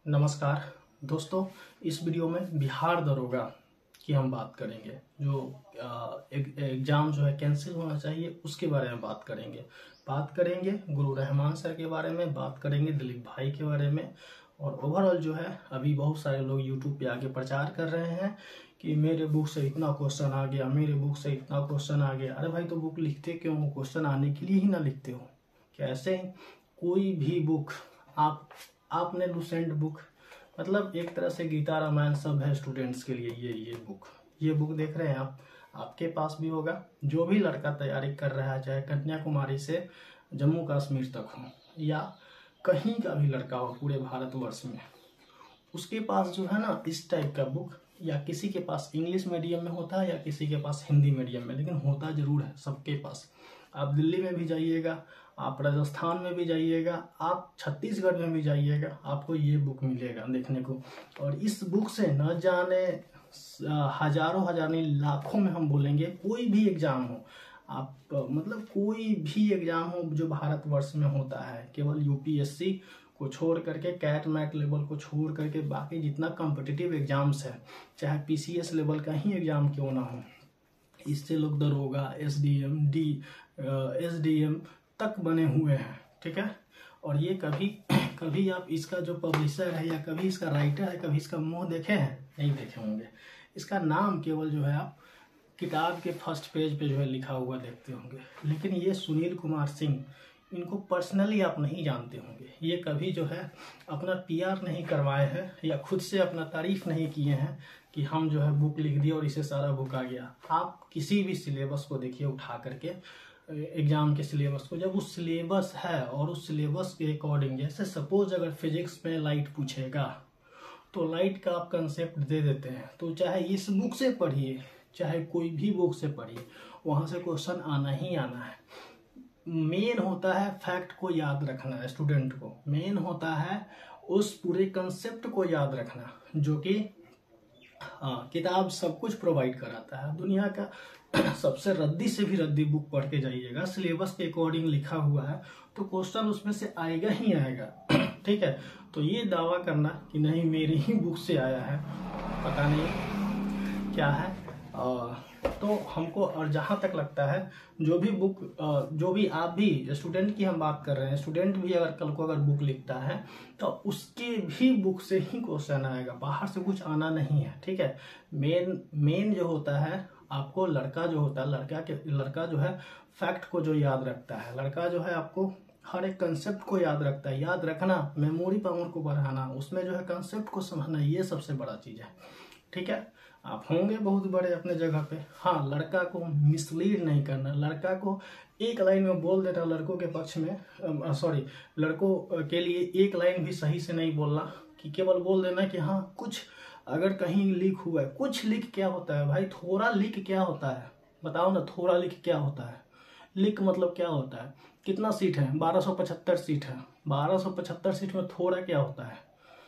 नमस्कार दोस्तों, इस वीडियो में बिहार दरोगा की हम बात करेंगे। जो एग्ज़ाम जो है कैंसिल होना चाहिए उसके बारे में बात करेंगे गुरु रहमान सर के बारे में, बात करेंगे दिलीप भाई के बारे में। और ओवरऑल जो है अभी बहुत सारे लोग यूट्यूब पे आके प्रचार कर रहे हैं कि मेरे बुक से इतना क्वेश्चन आ गया, मेरे बुक से इतना क्वेश्चन आ गया। अरे भाई, तो बुक लिखते क्यों हो? क्वेश्चन आने के लिए ही ना लिखते हो? कैसे कोई भी बुक आपने लुसेंट बुक, मतलब एक तरह से गीता रामायण सब है स्टूडेंट्स के लिए। ये बुक देख रहे हैं आप, आपके पास भी होगा। जो भी लड़का तैयारी कर रहा है, चाहे कन्याकुमारी से जम्मू कश्मीर तक हो या कहीं का भी लड़का हो पूरे भारतवर्ष में, उसके पास जो है ना इस टाइप का बुक, या किसी के पास इंग्लिश मीडियम में होता है या किसी के पास हिंदी मीडियम में, लेकिन होता जरूर है सबके पास। आप दिल्ली में भी जाइएगा, आप राजस्थान में भी जाइएगा, आप छत्तीसगढ़ में भी जाइएगा, आपको ये बुक मिलेगा देखने को। और इस बुक से न जाने हजार नहीं लाखों में हम बोलेंगे, कोई भी एग्जाम हो आप, मतलब कोई भी एग्जाम हो जो भारतवर्ष में होता है, केवल यूपीएससी को छोड़ करके, कैट मैट लेवल को छोड़ करके बाकी जितना कॉम्पिटिटिव एग्जाम्स है, चाहे पीसीएस लेवल का ही एग्जाम क्यों ना हो, इससे लोग दरोगा, एसडीएम तक बने हुए हैं। ठीक है। और ये कभी आप इसका जो पब्लिशर है या कभी इसका राइटर है, कभी इसका मुंह देखे हैं? नहीं देखे होंगे। इसका नाम केवल जो है आप किताब के फर्स्ट पेज पे जो है लिखा हुआ देखते होंगे, लेकिन ये सुनील कुमार सिंह, इनको पर्सनली आप नहीं जानते होंगे। ये कभी जो है अपना पीआर नहीं करवाए हैं या खुद से अपना तारीफ नहीं किए हैं कि हम जो है बुक लिख दिए और इसे सारा बुक आ गया। आप किसी भी सिलेबस को देखिए उठा करके, एग्जाम के सिलेबस को, जब उस सिलेबस है और उस सिलेबस के अकॉर्डिंग, जैसे सपोज अगर फिजिक्स में लाइट पूछेगा तो लाइट का आप कंसेप्ट दे देते हैं, तो चाहे इस बुक से पढ़िए चाहे कोई भी बुक से पढ़िए, वहां से क्वेश्चन आना ही आना है। मेन होता है फैक्ट को याद रखना है स्टूडेंट को, मेन होता है उस पूरे कंसेप्ट को याद रखना, जो कि किताब सब कुछ प्रोवाइड कराता है। दुनिया का सबसे रद्दी से भी रद्दी बुक पढ़ के जाइएगा, सिलेबस के अकॉर्डिंग लिखा हुआ है तो क्वेश्चन उसमें से आएगा ही आएगा। ठीक है। तो ये दावा करना कि नहीं मेरी ही बुक से आया है, पता नहीं क्या है। तो हमको, और जहाँ तक लगता है जो भी बुक, जो भी आप भी स्टूडेंट की हम बात कर रहे हैं, स्टूडेंट भी अगर कल को अगर बुक लिखता है तो उसके भी बुक से ही क्वेश्चन आएगा, बाहर से कुछ आना नहीं है। ठीक है। मेन जो होता है, आपको लड़का जो होता है, लड़का जो है फैक्ट को जो याद रखता है, लड़का जो है आपको हर एक कंसेप्ट को याद रखता है। याद रखना, मेमोरी पावर को बढ़ाना, उसमें जो है कंसेप्ट को समझना, ये सबसे बड़ा चीज है। ठीक है। आप होंगे बहुत बड़े अपने जगह पे, हाँ, लड़का को मिसलीड नहीं करना, लड़का को एक लाइन में बोल देना, लड़कों के पक्ष में, लड़कों के लिए एक लाइन भी सही से नहीं बोलना, कि केवल बोल देना कि हाँ कुछ अगर कहीं लीक हुआ है। कुछ लीक क्या होता है भाई? थोड़ा लीक क्या होता है बताओ ना? थोड़ा लीक क्या होता है? लीक मतलब क्या होता है? कितना सीट है? 1275 सीट है। 1275 सीट में थोड़ा क्या होता है?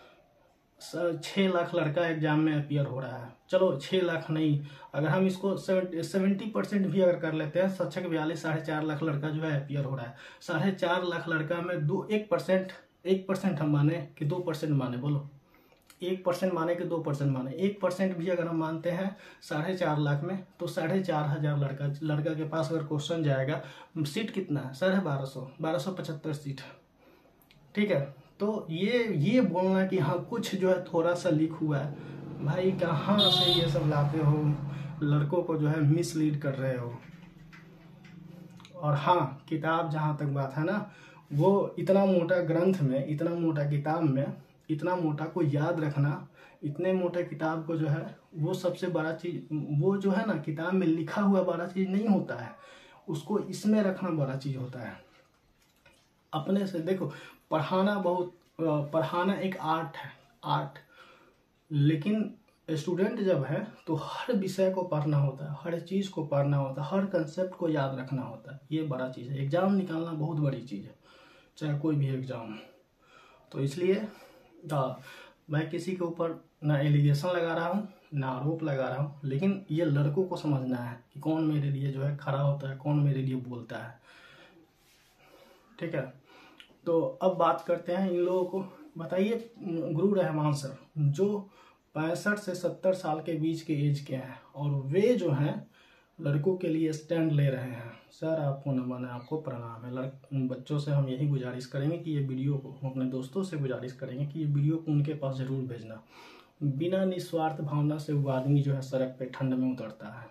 6 लाख लड़का एग्जाम में अपियर हो रहा है। चलो 6 लाख नहीं, अगर हम इसको 70% भी अगर कर लेते हैं, 42 4.5 लाख लड़का जो है अपियर हो रहा है। 4.5 लाख लड़का में 1% हम माने कि 2% माने, बोलो 1% माने कि 2% माने? 1% भी अगर हम मानते हैं 4.5 लाख में, तो 4,500 लड़का के पास अगर क्वेश्चन जाएगा, सीट कितना है? 1275 सीट है। ठीक है। तो ये बोलना कि हाँ कुछ जो है थोड़ा सा लीक हुआ है, भाई कहाँ से ये सब लाते हो? लड़कों को जो है मिसलीड कर रहे हो। और हाँ, किताब जहाँ तक बात है ना, वो इतना मोटा ग्रंथ में, इतना मोटा किताब में, इतना मोटा को याद रखना, इतने मोटे किताब को जो है, वो सबसे बड़ा चीज, वो जो है ना किताब में लिखा हुआ बड़ा चीज नहीं होता है, उसको इसमें रखना बड़ा चीज होता है। अपने से देखो, पढ़ाना एक आर्ट है, आर्ट। लेकिन स्टूडेंट जब है तो हर विषय को पढ़ना होता है, हर चीज को पढ़ना होता है, हर कंसेप्ट को याद रखना होता है। ये बड़ा चीज है। एग्जाम निकालना बहुत बड़ी चीज है, चाहे कोई भी एग्जाम हो। तो इसलिए मैं किसी के ऊपर ना एलिगेशन लगा रहा हूँ ना आरोप लगा रहा हूँ, लेकिन ये लड़कों को समझना है कि कौन मेरे लिए जो है खड़ा होता है, कौन मेरे लिए बोलता है। ठीक है। तो अब बात करते हैं इन लोगों को बताइए गुरु रहमान सर जो 65 से 70 साल के बीच के एज के हैं और वे जो हैं लड़कों के लिए स्टैंड ले रहे हैं। सर आपको नमन है, आपको प्रणाम है। बच्चों से हम यही गुजारिश करेंगे कि ये वीडियो को, हम अपने दोस्तों से गुजारिश करेंगे कि ये वीडियो को उनके पास ज़रूर भेजना। बिना निस्वार्थ भावना से वो आदमी जो है सड़क पे ठंड में उतरता है,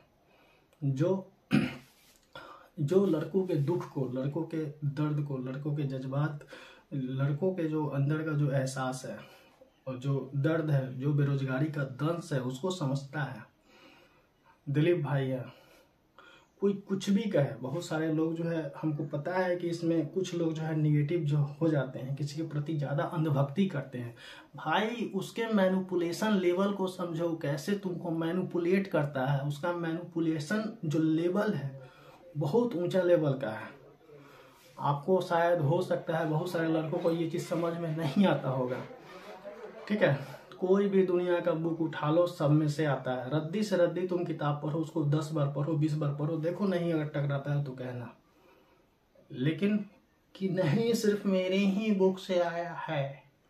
जो लड़कों के दुख को, लड़कों के दर्द को, लड़कों के जज्बात, लड़कों के जो अंदर का जो एहसास है और जो दर्द है, जो बेरोजगारी का दंश है, उसको समझता है। दिलीप भाई है, कोई कुछ भी कहे, बहुत सारे लोग जो है, हमको पता है कि इसमें कुछ लोग जो है निगेटिव जो हो जाते हैं, किसी के प्रति ज़्यादा अंधभक्ति करते हैं। भाई उसके मैनिपुलेशन लेवल को समझो, कैसे तुमको मैनिपुलेट करता है। उसका मैनिपुलेशन जो लेवल है बहुत ऊंचा लेवल का है। आपको शायद हो सकता है बहुत सारे लड़कों को ये चीज़ समझ में नहीं आता होगा, ठीक है। कोई भी दुनिया का बुक उठा लो, सब में से आता है। रद्दी से रद्दी तुम किताब पढ़ो, उसको 10 बार पढ़ो, 20 बार पढ़ो, देखो नहीं अगर टकराता है तो कहना। लेकिन कि नहीं सिर्फ मेरे ही बुक से आया है,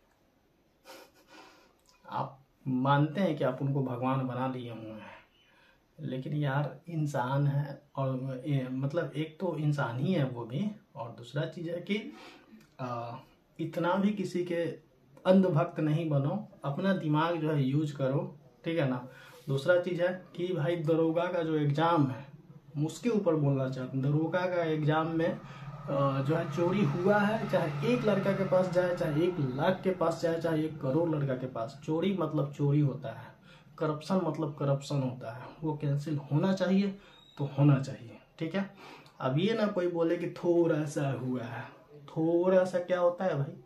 आप मानते हैं कि आप उनको भगवान बना लिए हुए हैं, लेकिन यार इंसान है। और मतलब एक तो इंसान ही है वो भी, और दूसरा चीज़ है कि इतना भी किसी के अंधभक्त नहीं बनो, अपना दिमाग जो है यूज करो, ठीक है ना। दूसरा चीज़ है कि भाई दरोगा का जो एग्ज़ाम है, उसके ऊपर बोलना चाहता हूँ। दरोगा का एग्ज़ाम में जो है चोरी हुआ है, चाहे एक लड़का के पास जाए, चाहे 1 लाख के पास जाए, चाहे 1 करोड़ लड़का के पास, चोरी मतलब चोरी होता है, करप्शन मतलब करप्शन होता है। वो कैंसिल होना चाहिए तो होना चाहिए, ठीक है। अब ये ना कोई बोले कि थोड़ा सा हुआ है, थोड़ा सा क्या होता है भाई,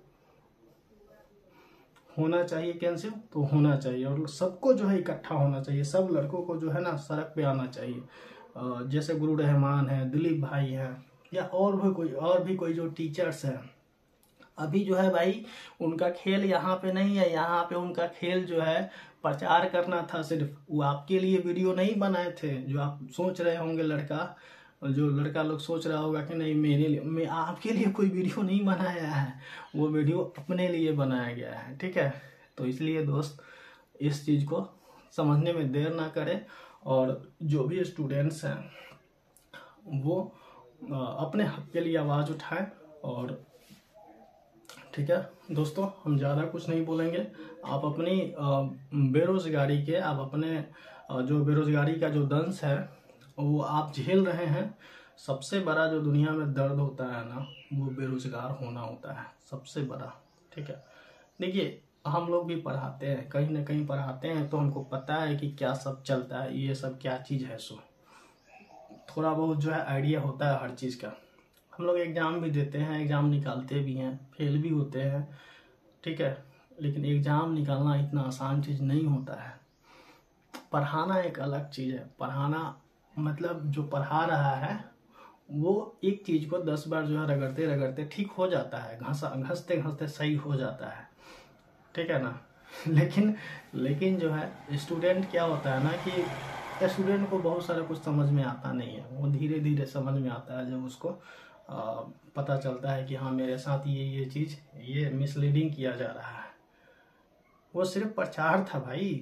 होना चाहिए कैंसिल तो होना चाहिए। और सबको जो है इकट्ठा होना चाहिए, सब लड़कों को जो है ना सड़क पे आना चाहिए। जैसे गुरु रहमान है, दिलीप भाई है, या और भी कोई जो टीचर्स हैं, अभी जो है भाई उनका खेल यहाँ पे नहीं है। यहाँ पे उनका खेल जो है प्रचार करना था सिर्फ। वो आपके लिए वीडियो नहीं बनाए थे, जो आप सोच रहे होंगे जो लड़का लोग सोच रहा होगा कि नहीं मेरे लिए, मैं आपके लिए कोई वीडियो नहीं बनाया है, वो वीडियो अपने लिए बनाया गया है, ठीक है। तो इसलिए दोस्त इस चीज़ को समझने में देर ना करें, और जो भी स्टूडेंट्स हैं वो अपने हक के लिए आवाज़ उठाएं। और ठीक है दोस्तों, हम ज़्यादा कुछ नहीं बोलेंगे। आप अपनी बेरोजगारी के, आप अपने जो बेरोजगारी का जो दंश है वो आप झेल रहे हैं। सबसे बड़ा जो दुनिया में दर्द होता है ना, वो बेरोजगार होना होता है सबसे बड़ा, ठीक है। देखिए हम लोग भी पढ़ाते हैं, कहीं ना कहीं पढ़ाते हैं, तो हमको पता है कि क्या सब चलता है, ये सब क्या चीज़ है। सो थोड़ा बहुत जो है आइडिया होता है हर चीज़ का। हम लोग एग्ज़ाम भी देते हैं, एग्ज़ाम निकालते भी हैं, फेल भी होते हैं, ठीक है। लेकिन एग्ज़ाम निकालना इतना आसान चीज़ नहीं होता है। पढ़ाना एक अलग चीज़ है। पढ़ाना मतलब जो पढ़ा रहा है वो एक चीज़ को 10 बार जो है रगड़ते रगड़ते ठीक हो जाता है, घसते घसते सही हो जाता है, ठीक है ना। लेकिन जो है स्टूडेंट क्या होता है ना कि स्टूडेंट को बहुत सारा कुछ समझ में आता नहीं है। वो धीरे धीरे समझ में आता है जब उसको पता चलता है कि हाँ मेरे साथ ये चीज़ ये मिसलीडिंग किया जा रहा है। वो सिर्फ प्रचार था भाई।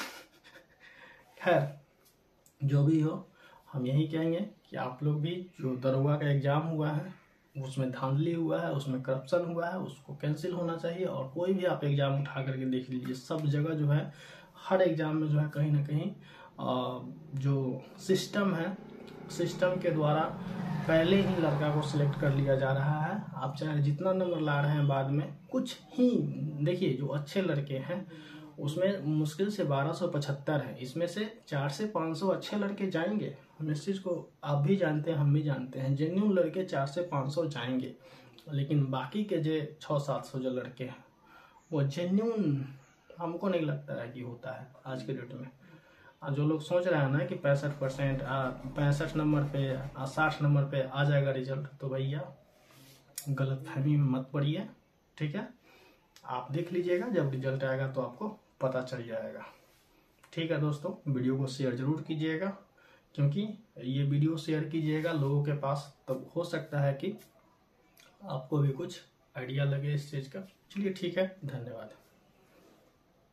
खैर जो भी हो, हम यही कहेंगे कि आप लोग भी, जो दरोगा का एग्ज़ाम हुआ है उसमें धांधली हुआ है, उसमें करप्शन हुआ है, उसको कैंसिल होना चाहिए। और कोई भी आप एग्ज़ाम उठा करके देख लीजिए, सब जगह जो है हर एग्ज़ाम में जो है कहीं ना कहीं जो सिस्टम है, सिस्टम के द्वारा पहले ही लड़का को सिलेक्ट कर लिया जा रहा है। आप चाहे जितना नंबर ला रहे हैं बाद में, कुछ ही देखिए जो अच्छे लड़के हैं उसमें मुश्किल से 1275 है, इसमें से 400 से 500 अच्छे लड़के जाएंगे। हम इस चीज़ को आप भी जानते हैं, हम भी जानते हैं, जेन्युइन लड़के 400 से 500 जाएंगे। लेकिन बाकी के जो 600-700 जो लड़के हैं वो जेन्युइन हमको नहीं लगता है कि होता है आज के डेट में। जो लोग सोच रहे हैं ना कि 65% 65 नंबर पे 60 नंबर पे आ जाएगा रिजल्ट, तो भैया गलत फहमी में मत पड़िए, ठीक है। आप देख लीजिएगा, जब रिजल्ट आएगा तो आपको पता चल जाएगा, ठीक है दोस्तों। वीडियो को शेयर जरूर कीजिएगा, क्योंकि ये वीडियो शेयर कीजिएगा लोगों के पास, तब हो सकता है कि आपको भी कुछ आइडिया लगे इस चीज़ का। चलिए ठीक है, धन्यवाद।